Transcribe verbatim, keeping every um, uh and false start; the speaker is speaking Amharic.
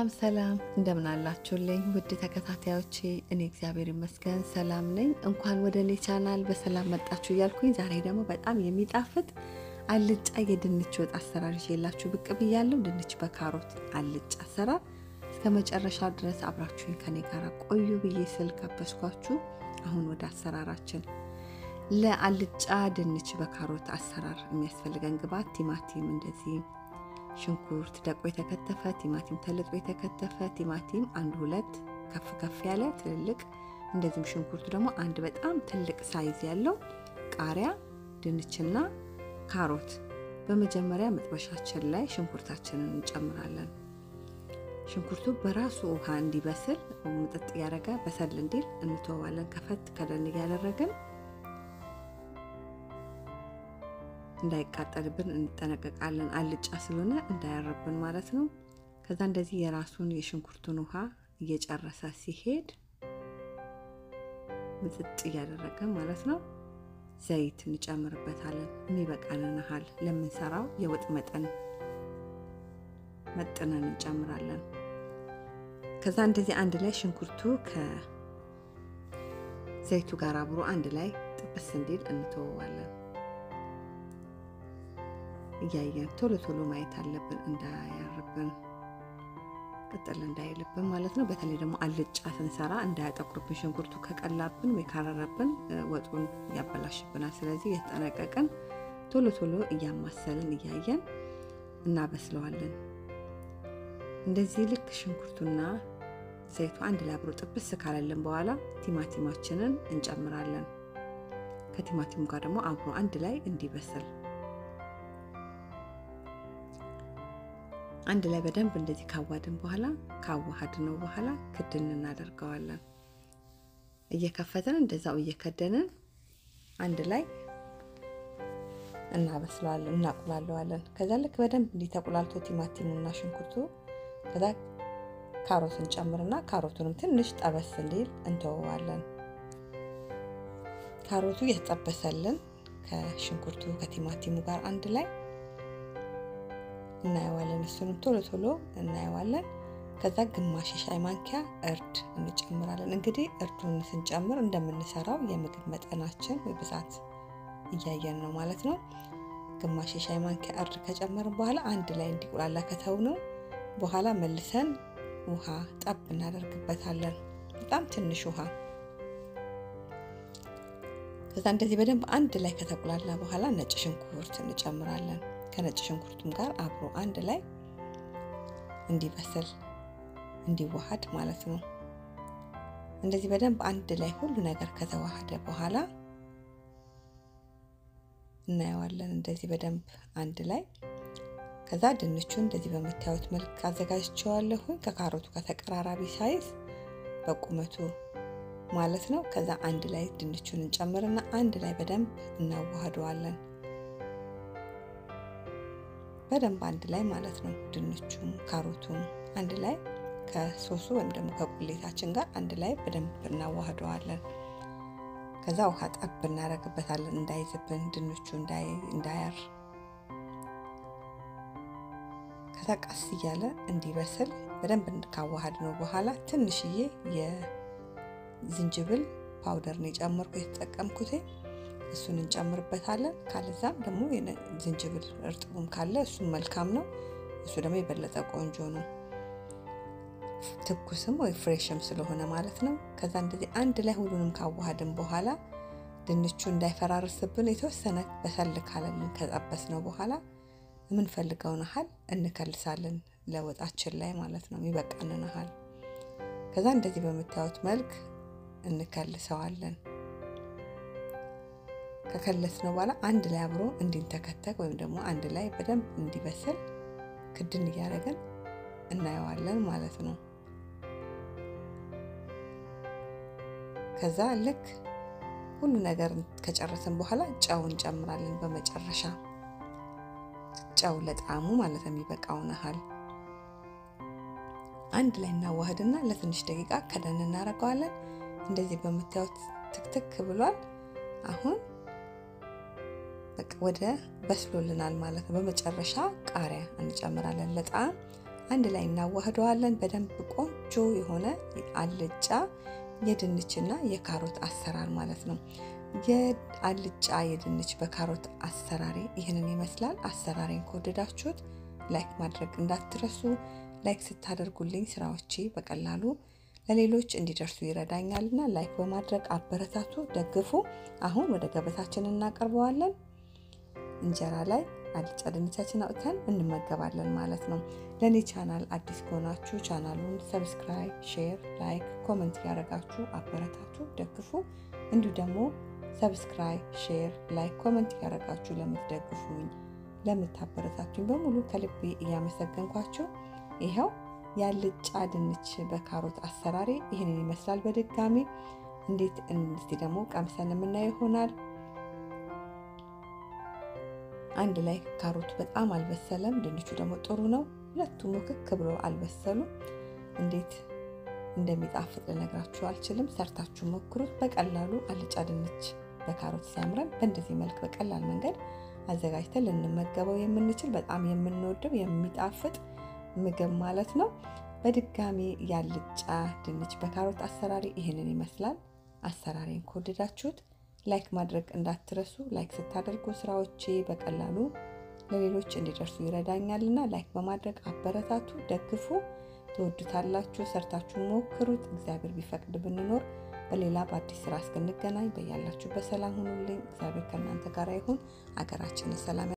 ሰላም ሰላም እንደምን አላችሁልኝ ውድ ተከታታዮቼ እኔ እግዚአብሔር ይመስገን ሰላም ነኝ እንኳን ወደ እኔ ቻናል በሰላም መጣችሁ እያልኩኝ ዛሬ ደግሞ በጣም የሚጣፍጥ አልጫ የድንች ወጥ አሰራር ይዤላችሁ ብቅ ብያለሁ ድንች በካሮት አልጫ አሰራር እስከ መጨረሻ ድረስ አብራችሁኝ ከኔ ጋር ቆዩ ብዬ ስል ጋበዝኳችሁ አሁን ወደ አሰራራችን ለአልጫ ድንች በካሮት አሰራር የሚያስፈልገን ግብአት ቲማቲም እንደዚህ ሽንኩርት ደቆ የተከተፈ ቲማቲም ተልጦ የተከተፈ ቲማቲም አንድ ሁለት ከፍ ከፍ ያለ ትልልቅ እንደዚህም ሽንኩርት ደግሞ አንድ በጣም ትልቅ ሳይዝ ያለው ቃሪያ ድንችና ካሮት በመጀመሪያ መጥበሻችን ላይ ሽንኩርታችንን እንጨምራለን ሽንኩርቱ በራሱ ውሃ እንዲበስል መጥጥ ያረጋ በሰል እንዲል እንተዋለን ከፈት ከደን ያደረገን እንዳይቃጠልብን እንጠነቀቃለን አልጫ ስለሆነ እንዳያረብን ማለት ነው ከዛ እንደዚህ የራሱን የሽንኩርቱን ውሃ እየጨረሰ ሲሄድ ምጥጥ ያደረገ ማለት ነው ዘይት እንጨምርበታለን የሚበቃንን ያህል ለምንሰራው የወጥ መጠን መጥነን እንጨምራለን ከዛ እንደዚህ አንድ ላይ ሽንኩርቱ ከዘይቱ ጋር አብሮ አንድ ላይ ጥብስ እንዲል እንተዋለን ያያን ቶሎ ቶሎ ማየት አለብን እንዳያርብን ቅጠል እንዳይልብን ማለት ነው በተለይ ደግሞ አልጫ ስንሰራ እንዳያጠቁርብን ሽንኩርቱ ከቀላብን ወይ ካረረብን ወጡን ያበላሽብናል ስለዚህ የተጠነቀቀን ቶሎ ቶሎ እያማሰልን እያየን እናበስለዋለን እንደዚህ ልክ ሽንኩርቱና ዘይቱ አንድ ላይ አብሮ ጥብስ ካለልን በኋላ ቲማቲማችንን እንጨምራለን ከቲማቲሙ ጋር ደግሞ አብሮ አንድ ላይ እንዲበስል አንድ ላይ በደንብ እንደዚህ ካዋድን በኋላ ካዋሃድነው በኋላ ክድን እናደርገዋለን እየከፈተን እንደዛው እየከደንን አንድ ላይ እናበስለዋለን እናቁላለዋለን ከዛ ልክ በደንብ እንዲተቁላልቶ ቲማቲሙና ሽንኩርቱ ከዛ ካሮትን ጨምርና ካሮቱንም ትንሽ ጠበስ እንዲል እንተወዋለን ካሮቱ የተጠበሰልን ከሽንኩርቱ ከቲማቲሙ ጋር አንድ ላይ እናየዋለን እሱንም ቶሎ ቶሎ እናየዋለን ከዛ ግማሽ ሻይ ማንኪያ እርድ እንጨምራለን እንግዲህ እርዱን ስንጨምር እንደምንሰራው የምግብ መጠናችን በብዛት እያየን ነው ማለት ነው ግማሽ ሻይ ማንኪያ እርድ ከጨመርን በኋላ አንድ ላይ እንዲቆላላ ከተውነው በኋላ መልሰን ውሃ ጠብ እናደርግበታለን በጣም ትንሽ ውሃ ከዛ እንደዚህ በደንብ አንድ ላይ ከተቆላላ በኋላ ነጭ ሽንኩርት እንጨምራለን ከነጭ ሽንኩርቱም ጋር አብሮ አንድ ላይ እንዲበስል እንዲዋሃድ ማለት ነው እንደዚህ በደንብ አንድ ላይ ሁሉ ነገር ከተዋሃደ በኋላ እናየዋለን እንደዚህ በደንብ አንድ ላይ ከዛ ድንቹን እንደዚህ በመታየት መልክ አዘጋጅቼዋለሁ ከካሮቱ ከተቀራራቢ ሳይዝ በቁመቱ ማለት ነው ከዛ አንድ ላይ ድንቹን እንጨምርና አንድ ላይ በደንብ እናዋሃደዋለን በደንብ አንድ ላይ ማለት ነው ድንቹም ካሮቱም አንድ ላይ ከሶሱ ወይም ደግሞ ከቁሌታችን ጋር አንድ ላይ በደንብ እናዋሃደዋለን ከዛ ውሃ ጠብ እናደርግበታለን እንዳይዝብን ድንቹ እንዳይ እንዳያር ከዛ ቀስ እያለ እንዲበስል በደንብ እንድካዋሃድነው በኋላ ትንሽዬ የዝንጅብል ፓውደር ነው ጨመርኩ የተጠቀምኩት እሱን እንጨምርበታለን ካለዛም ደግሞ ዝንጅብል እርጥቡም ካለ እሱ መልካም ነው እሱ ደግሞ የበለጠ ቆንጆ ነው ትኩስም ወይ ፍሬሽም ስለሆነ ማለት ነው ከዛ እንደዚህ አንድ ላይ ሁሉንም ካዋሃድን በኋላ ድንቹ እንዳይፈራርስብን የተወሰነ በሰል ካለልን ከጠበስነው በኋላ ምን ፈልገውን ያህል እንከልሳለን ለወጣችን ላይ ማለት ነው የሚበቃንን ያህል ከዛ እንደዚህ በመታየት መልክ እንከልሰዋለን ከከለስነው በኋላ አንድ ላይ አብሮ እንዲንተከተክ ወይም ደግሞ አንድ ላይ በደንብ እንዲበስል ክድን ያደርገን እናየዋለን ማለት ነው ከዛ ልክ ሁሉ ነገር ከጨረሰን በኋላ ጫው እንጨምራለን በመጨረሻ ጫው ለጣሙ ማለት ነው የሚበቃውን ያህል አንድ ላይ እናዋህድና ለትንሽ ደቂቃ ከደን እናረጋዋለን እንደዚህ በመታየት ትክትክ ብሏል አሁን በቃ ወደ በስሎልናል ማለት ነው በመጨረሻ ቃሪያ እንጨምራለን ለጣም አንድ ላይ እናዋህደዋለን። በደንብ ቆንጆ የሆነ አልጫ የድንችና የካሮት አሰራር ማለት ነው። የአልጫ የድንች በካሮት አሰራሬ ይሄንን ይመስላል። አሰራሬን ከወደዳችሁት ላይክ ማድረግ እንዳትረሱ። ላይክ ስታደርጉልኝ ስራዎቼ በቀላሉ ለሌሎች እንዲደርሱ ይረዳኛልና ላይክ በማድረግ አበረታቱ፣ ደግፉ። አሁን ወደ ገበታችን እናቀርበዋለን። እንጀራ ላይ አልጫ ድንቻችን አውጥተን እንመገባለን ማለት ነው። ለኔ ቻናል አዲስ ከሆናችሁ ቻናሉን ሰብስክራይብ፣ ሼር፣ ላይክ፣ ኮሜንት ያደርጋችሁ አበረታቱ፣ ደግፉ። እንዲሁ ደግሞ ሰብስክራይብ፣ ሼር፣ ላይክ፣ ኮሜንት ያደርጋችሁ ለምትደግፉኝ ለምታበረታቱኝ በሙሉ ከልቤ እያመሰገንኳችሁ ይሄው ያልጫ ድንች በካሮት አሰራሬ ይሄንን ይመስላል። በድጋሚ እንዴት እንስቲ ደግሞ ቀምሰን የምናየው ይሆናል። አንድ ላይ ካሮቱ በጣም አልበሰለም፣ ድንቹ ደግሞ ጥሩ ነው። ሁለቱም ሙክክ ብሎ አልበሰሉም። እንዴት እንደሚጣፍጥ ልነግራችሁ አልችልም። ሰርታችሁ ሞክሩት። በቀላሉ አልጫ ድንች በካሮት ሲያምረን በእንደዚህ መልክ በቀላል መንገድ አዘጋጅተን ልንመገበው የምንችል በጣም የምንወደው የሚጣፍጥ ምግብ ማለት ነው። በድጋሚ ያልጫ ድንች በካሮት አሰራሪ ይሄንን ይመስላል። አሰራሬን ከወደዳችሁት ላይክ ማድረግ እንዳትረሱ። ላይክ ስታደርጉ ስራዎቼ በቀላሉ ለሌሎች እንዲደርሱ ይረዳኛልና ላይክ በማድረግ አበረታቱ፣ ደግፉ። ትወዱታላችሁ። ሰርታችሁ ሞክሩት። እግዚአብሔር ቢፈቅድ ብንኖር በሌላ በአዲስ ስራ እስክንገናኝ በያላችሁ በሰላም ሁኑልኝ። እግዚአብሔር ከእናንተ ጋር ይሁን። አገራችንን ሰላም